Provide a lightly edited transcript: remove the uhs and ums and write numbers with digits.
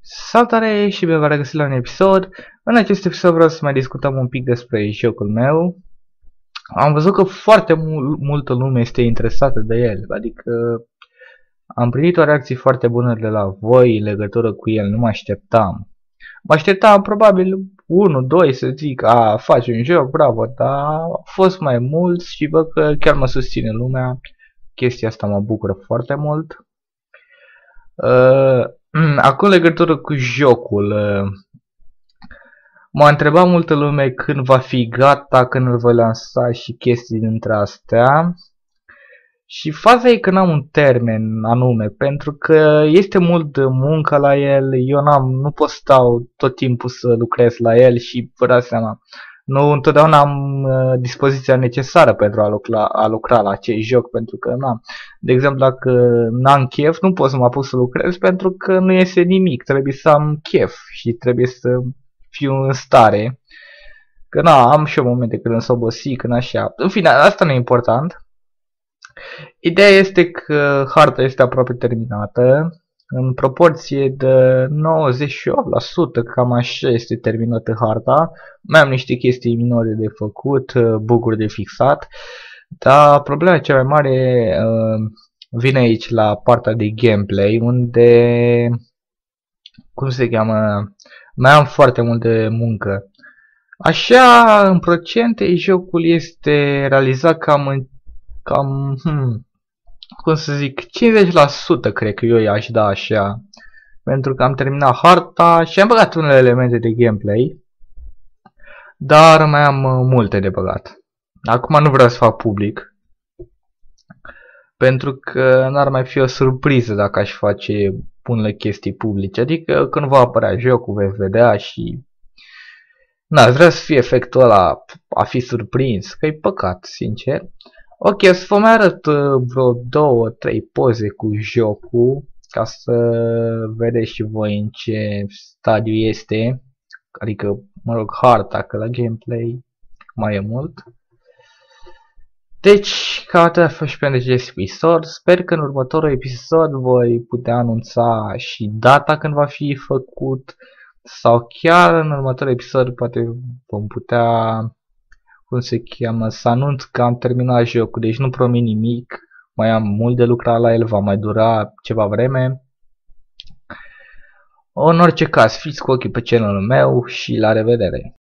Salutare și bine v-am regăsit la un episod. În acest episod vreau să mai discutăm un pic despre jocul meu. Am văzut că foarte multă lume este interesată de el, adică am primit o reacție foarte bună de la voi în legătură cu el, nu mă așteptam. Mă așteptam probabil 1-2 să zic, faci un joc, bravo, dar au fost mai mulți și văd că chiar mă susține lumea. Chestia asta mă bucură foarte mult. Acum legătură cu jocul, m-a întrebat multă lume când va fi gata, când îl voi lansa și chestii dintre astea. Și faza e că n-am un termen anume, pentru că este mult muncă la el, eu nu pot stau tot timpul să lucrez la el și vă dați seama, nu întotdeauna am dispoziția necesară pentru a lucra la acest joc, pentru că de exemplu dacă n-am chef, nu pot să mă apuc să lucrez pentru că nu iese nimic, trebuie să am chef și trebuie să fiu în stare. Că am și eu momente când sunt obosit, când așa. În fine, asta nu e important. Ideea este că harta este aproape terminată. În proporție de 98%, cam așa este terminată harta. Mai am niște chestii minore de făcut, bug-uri de fixat. Dar problema cea mai mare vine aici la partea de gameplay, unde, cum se cheamă, mai am foarte mult de muncă. Așa, în procente, jocul este realizat cam cum să zic, 50% cred că eu i-aș da așa. Pentru că am terminat harta și am băgat unele elemente de gameplay. Dar mai am multe de băgat. Acum nu vreau să fac public. Pentru că n-ar mai fi o surpriză dacă aș face unele chestii publice. Adică când va apărea jocul veți vedea și... vreau să fie efectul ăla a fi surprins, că e păcat, sincer. Ok, o să vă mai arăt vreo 2-3 poze cu jocul, ca să vedeți și voi în ce stadiu este. Adică, mă rog, harta, că la gameplay mai e mult. Deci, cam atât a fost și pentru acest episod. Sper că în următorul episod voi putea anunța și data când va fi făcut. Sau chiar în următorul episod poate vom putea, cum se cheamă, să anunț că am terminat jocul. Deci nu promit nimic. Mai am mult de lucrat la el, va mai dura ceva vreme. În orice caz, fiți cu ochii pe channelul meu și la revedere!